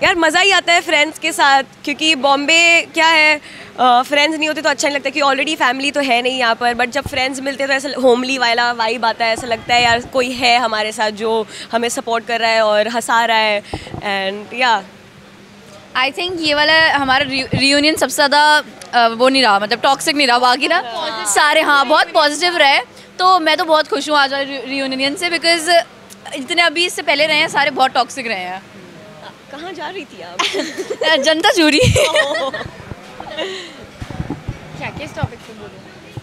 यार मज़ा ही आता है फ्रेंड्स के साथ, क्योंकि बॉम्बे क्या है, फ्रेंड्स नहीं होते तो अच्छा नहीं लगता कि ऑलरेडी फैमिली तो है नहीं यहाँ पर, बट जब फ्रेंड्स मिलते हैं तो ऐसा होमली वाला वाइब आता है, ऐसा लगता है यार कोई है हमारे साथ जो हमें सपोर्ट कर रहा है और हंसा रहा है। एंड या आई थिंक ये वाला हमारा रियूनियन सबसे ज़्यादा वो नहीं रहा, मतलब टॉक्सिक नहीं रहा, बाकी ना सारे हाँ बहुत पॉजिटिव रहे। तो मैं तो बहुत खुश हूँ आज वाले रियूनियन से, बिकॉज जितने अभी इससे पहले रहे हैं सारे बहुत टॉक्सिक रहे हैं। कहाँ जा रही थी आप? जनता चूरी। क्या किस टॉपिक पे बोलूँ?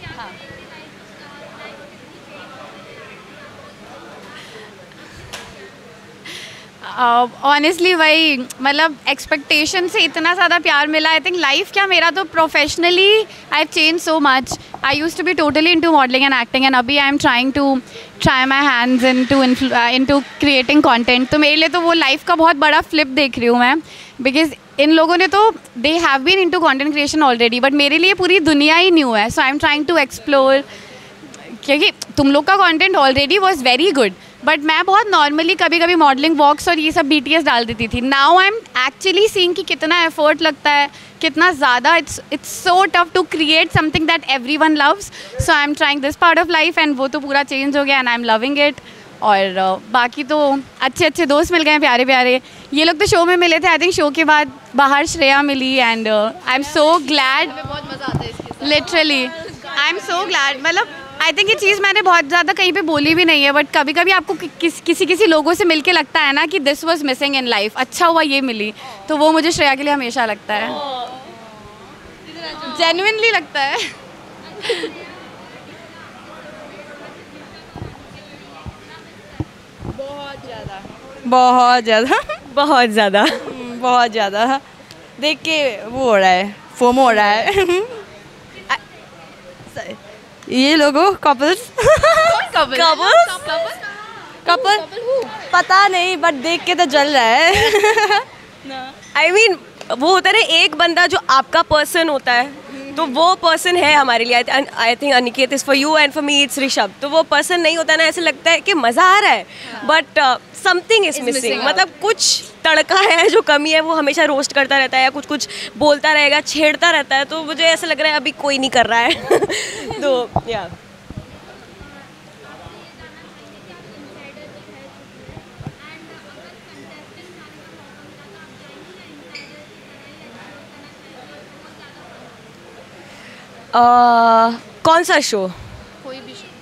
ऑनेस्टली वही, मतलब एक्सपेक्टेशन से इतना ज़्यादा प्यार मिला। आई थिंक लाइफ क्या, मेरा तो professionally I have change so much. I used to be totally into modelling and acting, and अभी I am trying to try my hands into creating content. तो मेरे लिए तो वो लाइफ का बहुत बड़ा फ्लिप देख रही हूँ मैं, बिकॉज इन लोगों ने तो they have been into content creation already, but मेरे लिए पूरी दुनिया ही न्यू है। So I am trying to explore, क्योंकि तुम लोग का content already was very good, but मैं बहुत नॉर्मली कभी कभी मॉडलिंग वॉक्स और ये सब BTS डाल देती थी। Now I am actually seeing कि कितना एफर्ट लगता है, कितना ज़्यादा it's so tough to create something that everyone loves. So I am trying this part of life, and वो तो पूरा चेंज हो गया and I am loving it. और बाकी तो अच्छे अच्छे दोस्त मिल गए, प्यारे प्यारे। ये लोग तो शो में मिले थे, आई थिंक शो के बाद बाहर श्रेया मिली, and I am so glad. बहुत मज़ा आता है इसके, literally I am so glad. मतलब आई थिंक ये चीज़ मैंने बहुत ज़्यादा कहीं पे बोली भी नहीं है, बट कभी कभी आपको किसी लोगों से मिलके लगता है ना कि this was missing in life, अच्छा हुआ ये मिली। तो वो मुझे श्रेया के लिए हमेशा लगता है, जेन्युइनली लगता है। बहुत ज़्यादा बहुत ज़्यादा बहुत ज़्यादा बहुत ज़्यादा देख के वो हो रहा है, फोमो हो रहा है। ये लोगों कपल्स कपल पता नहीं, बट देख के तो जल रहा है। आई मीन वो होता है ना, एक बंदा जो आपका पर्सन होता है, तो वो पर्सन है हमारे लिए। I think Aniket is for you and for me it's Rishabh. तो वो पर्सन नहीं होता ना, ऐसे लगता है कि मज़ा आ रहा है, बट समथिंग इज मिसिंग। मतलब कुछ तड़का है जो कमी है, वो हमेशा रोस्ट करता रहता है या कुछ कुछ बोलता रहेगा, छेड़ता रहता है। तो मुझे ऐसा लग रहा है अभी कोई नहीं कर रहा है। तो या कौन सा शो? कोई भी शो।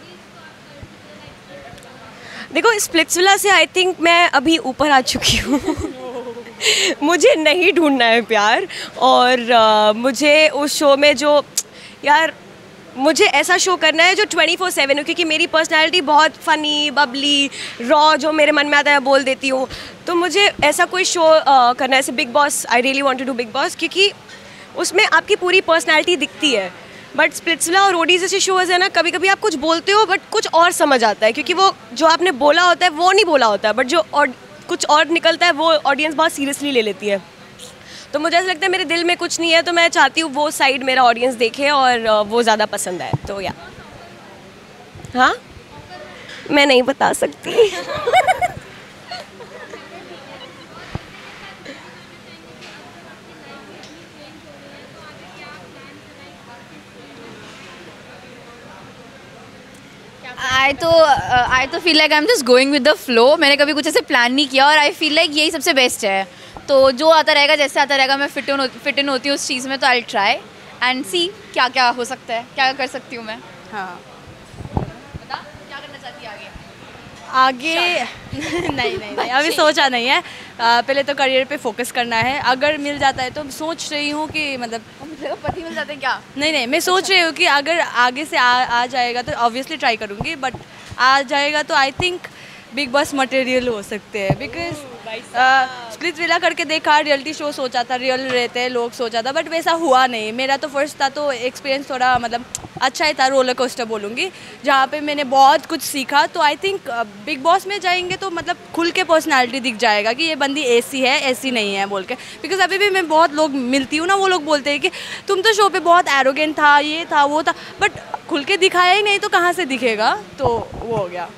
देखो स्प्लिट्सविला से आई थिंक मैं अभी ऊपर आ चुकी हूँ। मुझे नहीं ढूंढना है प्यार, और मुझे उस शो में जो यार मुझे ऐसा शो करना है जो 24/7 हो, क्योंकि मेरी पर्सनैलिटी बहुत फ़नी बबली रॉ, जो मेरे मन में आता है बोल देती हूँ। तो मुझे ऐसा कोई शो करना है, जैसे Bigg Boss. I really want to do Bigg Boss, क्योंकि उसमें आपकी पूरी पर्सनैलिटी दिखती है। बट स्प्लिट्सविला और रोडीज जैसे शोज़ है ना, कभी कभी आप कुछ बोलते हो बट कुछ और समझ आता है, क्योंकि वो जो आपने बोला होता है वो नहीं बोला होता है, बट जो कुछ और निकलता है वो ऑडियंस बहुत सीरियसली ले लेती है। तो मुझे ऐसा लगता है मेरे दिल में कुछ नहीं है, तो मैं चाहती हूँ वो साइड मेरा ऑडियंस देखे और वो ज़्यादा पसंद आए। तो या हाँ, मैं नहीं बता सकती। आई तो feel like I am just going with the flow. मैंने कभी कुछ ऐसे प्लान नहीं किया, और आई फील लाइक यही सबसे बेस्ट है। तो जो आता रहेगा, जैसे आता रहेगा, मैं फिट इन होती हूँ उस चीज़ में। तो आई ट्राई एंड सी क्या क्या हो सकता है, क्या कर सकती हूँ मैं। हाँ, बता क्या करना चाहती है आगे? आगे नहीं अभी सोचा नहीं है। पहले तो करियर पे फोकस करना है। अगर मिल जाता है तो सोच रही हूँ कि मतलब पति मिल जाते हैं क्या? नहीं, मैं सोच रही हूँ कि अगर आगे से आ जाएगा तो ऑब्वियसली ट्राई करूँगी, बट आ जाएगा तो I think Bigg Boss material हो सकते हैं। बिकॉज स्प्लिट्सविला करके देखा, रियलिटी शो सोचा था रियल रहते हैं लोग, सोचा था, बट वैसा हुआ नहीं। मेरा तो फर्स्ट था, तो एक्सपीरियंस थोड़ा मतलब अच्छा ही था, रोलर कोस्टर बोलूँगी, जहाँ पे मैंने बहुत कुछ सीखा। तो आई थिंक बिग बॉस में जाएंगे तो मतलब खुल के पर्सनालिटी दिख जाएगा कि ये बंदी ऐसी है ऐसी नहीं है बोल के। बिकॉज अभी भी मैं बहुत लोग मिलती हूँ ना, वो लोग बोलते हैं कि तुम तो शो पे बहुत एरोगेंट था, ये था वो था, बट खुल के दिखाया ही नहीं, तो कहाँ से दिखेगा। तो वो हो गया।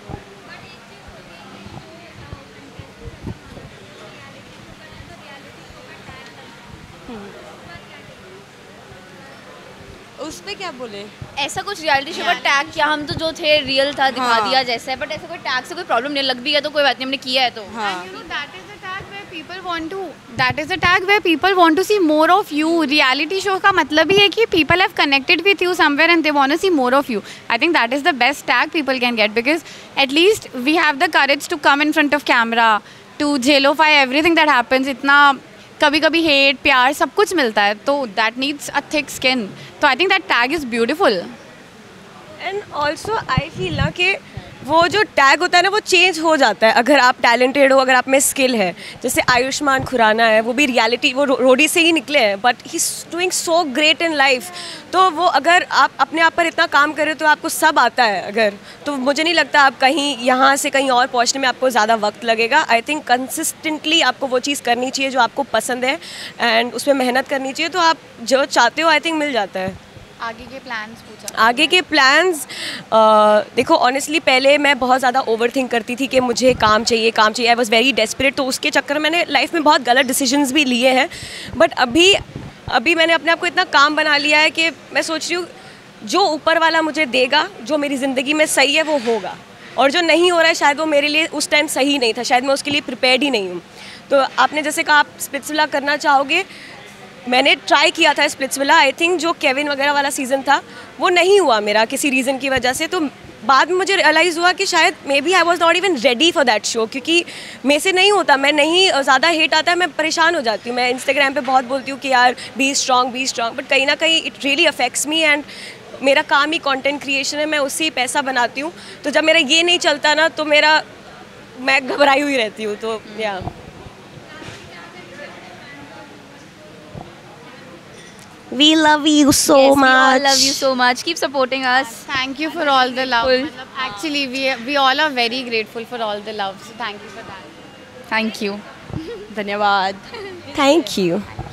उस पे क्या बोले? ऐसा कुछ रियलिटी शो का टैग किया, हम तो जो थे रियल था दिखा हाँ। दिया जैसे, बट ऐसा कोई टैग से कोई प्रॉब्लम नहीं, लग भी गया तो कोई बात नहीं, हमने किया है तो। हाँ You know, that is the tag where people want to. That is the tag where people want to see more of you. Reality show का मतलब ही है कि people have connected with you somewhere and they want to see more of you. I think that is the best tag people can get because at least we have the courage to come in front of camera to jailify everything that happens. इतना कभी कभी hate प्यार सब कुछ मिलता है तो that needs a thick skin. तो I think that tag is beautiful. And also I feel ना कि वो जो टैग होता है ना वो चेंज हो जाता है अगर आप टैलेंटेड हो, अगर आप में स्किल है. जैसे आयुष्मान खुराना है, वो भी रियलिटी, वो रोडी से ही निकले हैं but he is doing so great in life. तो वो अगर आप अपने आप पर इतना काम करें तो आपको सब आता है अगर, तो मुझे नहीं लगता आप कहीं यहाँ से कहीं और पहुँचने में आपको ज़्यादा वक्त लगेगा. आई थिंक कंसिस्टेंटली आपको वो चीज़ करनी चाहिए जो आपको पसंद है एंड उसमें मेहनत करनी चाहिए, तो आप जो चाहते हो आई थिंक मिल जाता है. आगे के प्लान्स पूछा. आगे के प्लान्स देखो ऑनेस्टली पहले मैं बहुत ज़्यादा ओवर थिंक करती थी कि मुझे काम चाहिए काम चाहिए. आई वॉज वेरी डेस्परेट, तो उसके चक्कर में मैंने लाइफ में बहुत गलत डिसीजंस भी लिए हैं. बट अभी मैंने अपने आप को इतना काम बना लिया है कि मैं सोच रही हूँ जो ऊपर वाला मुझे देगा, जो मेरी ज़िंदगी में सही है वो होगा, और जो नहीं हो रहा है शायद वो मेरे लिए उस टाइम सही नहीं था, शायद मैं उसके लिए प्रिपेयर्ड ही नहीं हूँ. तो आपने जैसे कहा आप स्प्लिट्सविला करना चाहोगे, मैंने ट्राई किया था स्प्लिट्सविला. आई थिंक जो केविन वगैरह वाला सीज़न था वो नहीं हुआ मेरा किसी रीज़न की वजह से. तो बाद में मुझे रियलाइज़ हुआ कि शायद maybe I was not even ready for that show, क्योंकि मेरे से नहीं होता, मैं नहीं, ज़्यादा हेट आता है, मैं परेशान हो जाती हूँ. मैं इंस्टाग्राम पे बहुत बोलती हूँ कि यार बी स्ट्रॉन्ग, बट कहीं ना कहीं it really affects me. And मेरा काम ही कंटेंट क्रिएशन है, मैं उससे ही पैसा बनाती हूँ. तो जब मेरा ये नहीं चलता ना तो मैं घबराई हुई रहती हूँ. तो या We love you so Yes, we much. all love you so much. Keep supporting us. Thank you for all the love. Grateful. Actually, we all are very grateful for all the love. So thank you for that. Thank you. धन्यवाद. Thank you.